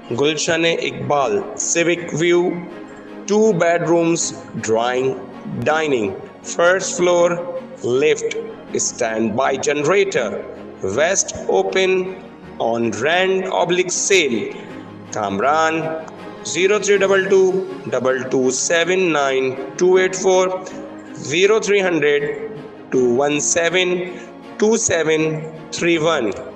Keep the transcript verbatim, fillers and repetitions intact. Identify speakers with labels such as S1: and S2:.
S1: Gulshan Iqbal Civic View, two bedrooms, drawing, dining, first floor, lift, standby generator, west open, on rent oblique sale. Kamran zero three two two two two seven nine two eight four zero three hundred two one seven two seven three one.